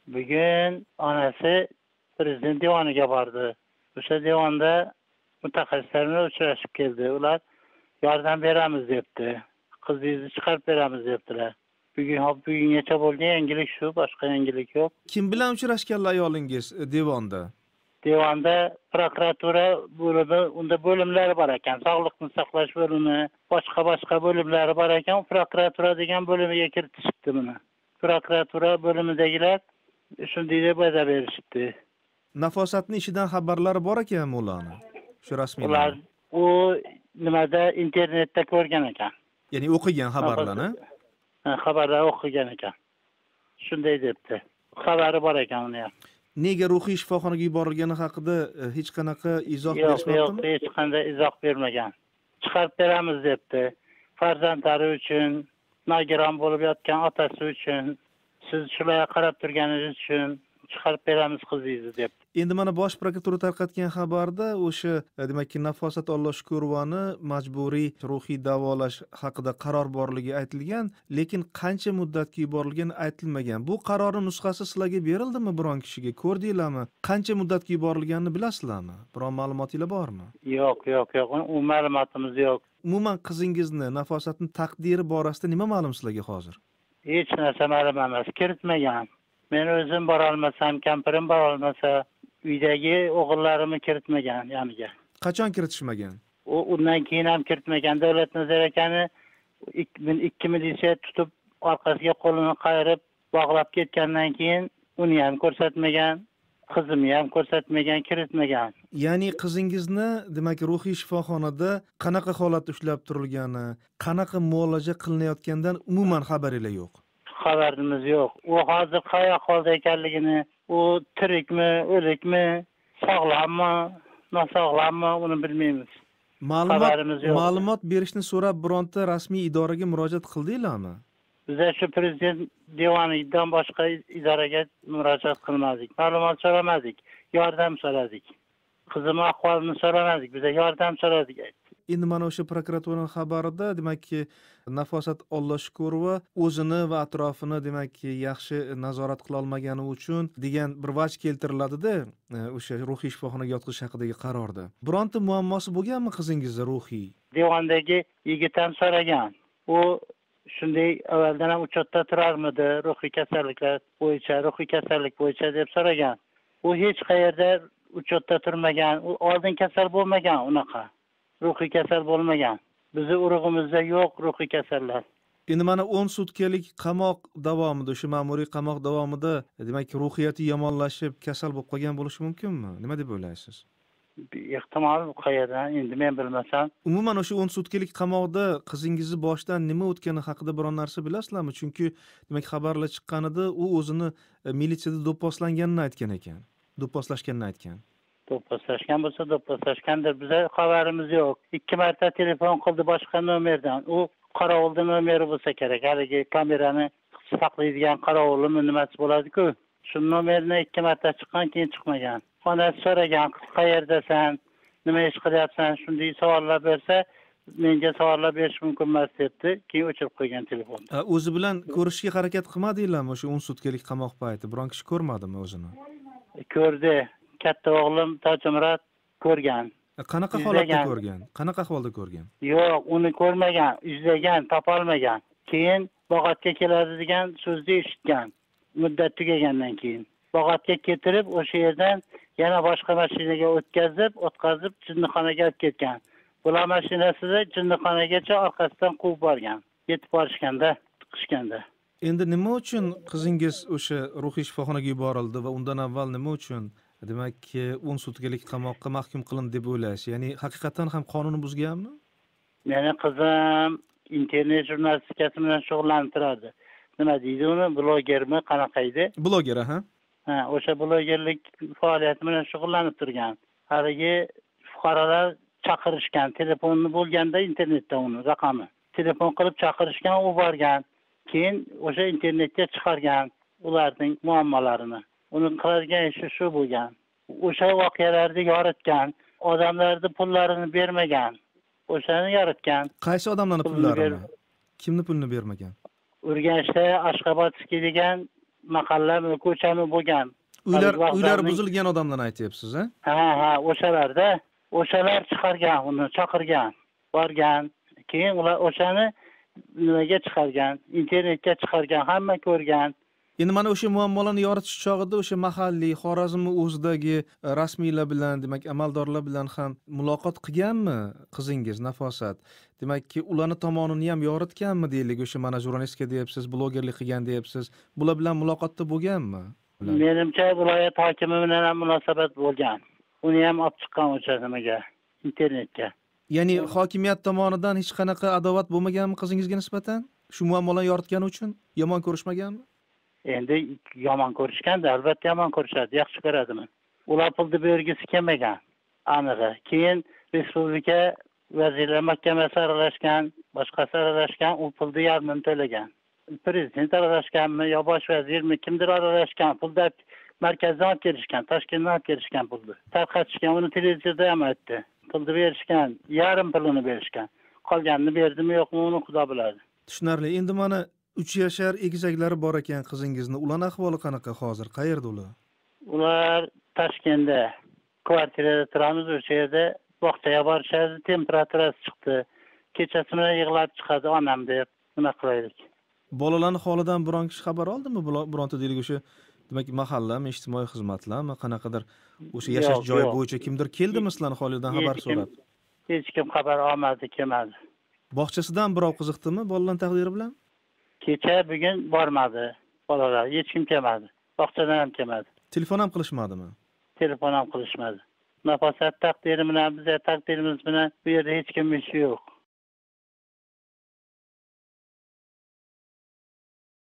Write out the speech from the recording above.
Bugun onasi prezident devoniga bordi. O'sha devonda mutaxassislar bilan uchrashib keldi. Ular yordam beramiz debdi. Qizingizni chiqarib beramiz debdilar. Bugungacha bo'lgan yangilik shu, boshqa yangilik yo'q. Kim bilan uchrashganlar ayolingiz devonda? Devonda prokuratura bo'limi, unda bo'limlari bor ekan. Sog'liqni saqlash bo'limi, boshqa bo'limlari bor ekan. Prokuratura degan bo'limiga kiritishibdi buni. Prokuratura bo'limidagilar shunday deb va'da berishibdi. Nafosatning ishidan xabarlari bor ekanmi ularni? Shu rasmiy. Ular u nimada internetda ko'rgan ekan. Ya'ni o'qigan xabarlarni? Xabarlar o'qigan ekan. Shunday debdi. Xabari bor ekan uni ham. Nega ruhiy shifoxonaga yuborilgani haqida hech qanaqa izoh berishmabdimi? Yo'q, hech qanday izoh bermagan. Chiqarib beramiz debdi. Farzandlari uchun, nogiron bo'lib yotgan otasi uchun, siz shularga qarab turganingiz uchun chiqarib beramiz qizingizni deb. Endi mana bosh prokuratura tarqatgan xabarda o'sha demakki Nafosat Olloshkurovani majburiy ruhiy davolash haqida qaror borligi aytilgan, lekin qancha muddatga yuborilgani aytilmagan. Bu qarorning nusxasi sizlarga berildimi biron kishiga? Ko'rdinglarmi? Qancha muddatga yuborilganini bilasizlarmi? Biron ma'lumotingiz bormi? Yo'q. U ma'lumotimiz yo'q. Umuman qizingizni Nafosatning taqdiri borasida nima ma'lum sizlarga hozir? Hech narsa ma'lum emas, kiritmagan. Men o'zim bora olmasam, kampirim bora olmasa, uydagi o'g'illarimni kiritmagan yoniga. Qachon kiritishmagan? Undan keyin ham kiritmagan. Davlat Nazar akani 2 militsiya tutib, orqasiga qo'lini qayirib, bog'lab ketgandan keyin uni ham ko'rsatmagan, qizimni ham ko'rsatmagan, kiritmagan. Ya'ni qizingizni demak ruhiy shifoxonada qanaqa holatda ushlab turilgani, qanaqa muolaja qilinayotganidan umuman xabaringiz yo'q. Xabarimiz yo'q. U hozir qay ahvolda ekanligini, u tirikmi, o'likmi, sog'lommi, nosog'lommi, uni bilmaymiz. Ma'lumot berishni so'rab bironta rasmiy idoraga murojaat qildinglarmi? Biz shu prezident devonidan boshqa idoraga murojaat qilmadik. Ma'lumot so'ramadik, yordam so'radik. Qizim ahvolini so'ramadik, biz yordam so'radik. Endi mana o'sha prokuraturaning xabarida demakki Nafosat Olloshkurova o'zini va atrofini demakki yaxshi nazorat qila olmagani uchun degan bir vaj keltiriladi-da, o'sha ruhiy shifoxonaga yotqizish haqidagi qarorda. Bironta muammosi bo'lganmi qizingizda ruhiy? Devondagi yigit ham so'ragan. U shunday avvaldan ham uchotda turarmidi, ruhiy kasallik bo'yicha deb so'ragan. U hech qayerda uchotda turmagan, u oldin kasal bo'lmagan unaqa. Ruhiy kasal bo'lmagan. Bizning urug'imizda yo'q ruhiy kasallar. Endi mana 10 sutkalik qamoq davomida, shu ma'muriy qamoq davomida demak ruhiyati yomonlashib, kasal bo'lib qolgan bo'lishi mumkinmi? Nima deb o'ylaysiz? Ehtimol qayerdan, endi men bilmasam. Umuman o'sha 10 sutkalik qamoqda qizingizni boshidan nima o'tgani haqida biron narsa bilasizlarmi? Chunki demak xabarlar chiqqanida u o'zini militsiyada do'pposlanganini aytgan ekan. Do'pposlashganini aytgan. Do'pposlashgan bo'lsa do'pposlashgandir. Bizga xabarimiz yo'q. 2 marta telefon qildi boshqa nomerdan. U qorovulda nomeri bo'lsa kerak. Haligi kamerani saqlaydigan qorovulmi nimasi bo'ladi-ku. Shu nomerni 2 marta chiqqan, keyin chiqmagan. Onasi so'ragan, qayerdasan, nima ish qilyapsan, shunday savollar bersa, menga savollar berish mumkin emas debdi. Keyin o'chirib qo'ygan telefonni. O'zi bilan ko'rishga harakat qilmadinglarmi o'sha 10 sutkalik qamoq payti? Biron kishi ko'rmadimi o'zini? Ko'rdi. Katta o'g'lim Tojimurod ko'rgan. Qanaqa holatda ko'rgan? Qanaqa ahvolda ko'rgan? Yo'q, uni ko'rmagan, izlagan, topolmagan. Keyin bog'otga keladi degan so'zni eshitgan. Muddat tugagandan keyin bog'otga keltirib, o'sha yerdan yana boshqa mashinaga o'tkazib jinnixonaga olib ketgan. Bular mashinasida jinnixonagacha orqasidan quvib borgan. Yetib borishganda, tiqishganda. Endi nima uchun qizingiz o'sha ruhiy shifoxonaga yuborildi va undan avval nima uchun demakki 10 sutkalik qamoqqa mahkum qilindi deb o'ylaysiz? Ya'ni haqiqatan ham qonunni buzganmi? Meni qizim internet jurnalistikasi bilan shug'ullanib turadi. Nima deydi uni? Blogermi, qanaqa edi? Bloger, ha? O'sha blogerlik faoliyati bilan shug'ullanib turgan. Haligi fuqarolar chaqirishgan, telefonni bo'lganda internetda uni raqami. Telefon qilib chaqirishgan, u borgan. Keyin o'sha internetga chiqargan ularning muammolarini. Uni qiladigan ishi shu bo'lgan. O'sha voqealarni yoritgan, odamlarning pullarini bermagan. O'shani yoritgan. Qaysi odamlarning pullarini? Kimning pulini bermagan? Urganchda Ashxobodskiy degan mahalla ko'chami bo'lgan. Uylar buzilgan odamlarni aytyapsiz, a? Ha, o'shalar chiqargan, uni chaqirgan, borgan. Keyin ular o'shani nimaga chiqargan, internetga chiqargan, hamma ko'rgan. Endi mana o'sha muammolarni yoritish chog'ida o'sha mahalliy Xorazmni o'zidagi rasmiylar bilan, demak, amaldorlar bilan ham muloqot qilganmi qizingiz Nafosat? Demakki, ularni tomonini ham yoritganmi deylik, o'sha mana jurnalistika deyapsiz, blogerlik qilgan deyapsiz. Bular bilan muloqotda bo'lganmi? Menimcha viloyat hokimi bilan ham munosabat bo'lgan. Uni ham olib chiqqan o'sha nimaga, internetga. Ya'ni hokimiyat tomonidan hech qanaqa adovat bo'lmaganmi qizingizga nisbatan? Shu muammolarni yoritgani uchun yomon ko'rishmaganmi? Endi yomon ko'rishganda, albatta yomon ko'rishadi, yaxshi ko'radimi? Ular pulni bergisi kelmagan, anig'i. Keyin Respublika Vazirlar Mahkamasi aralashgan, boshqasi aralashgan, u pulni yarmini to'lagan. Prezident aralashganmi yo bosh vazirmi, kimdir aralashgan, pulni markazdan olib kelishgan, Toshkentdan olib kelishgan pulni. Tarqatishgan, uni televizorda ham aytdi. Pulni berishgan, yarim pulini berishgan. Qolganini berdimi yo'qmi, uni Xudo biladi. Tushunarli. Endi mana 3 yashar egizaklari bor ekan qizingizni. Ularning ahvoli qanaqa hozir? Qayerda ular? Ular Toshkentda kvartirada turamiz, o'sha yerda bog'chaga borishadi, temperaturasi chiqdi. Kechasi bilan yig'lab chiqadi onam deb. Nima qilaylik? Bolalarning holidan biron kishi xabar oldimi? Bironta deylik o'sha demak mahallami, ijtimoiy xizmatlarmi, qanaqadir o'sha yashash joyi bo'yicha kimdir keldimi sizlarning holidan xabar so'rab? Hech kim xabar olmadi, kelmadi. Bog'chasidan birov qiziqdimi bolalarning taqdiri bilan? Kecha bugun bormadi bolalar, hech kim kelmadi. Bog'chadan ham kelmadi. Telefon ham qilishmadimi? Telefon ham qilishmadi. Nafosat taqdiri bilan, bizning taqdirimiz bilan bu yerda hech kim ishi yo'q.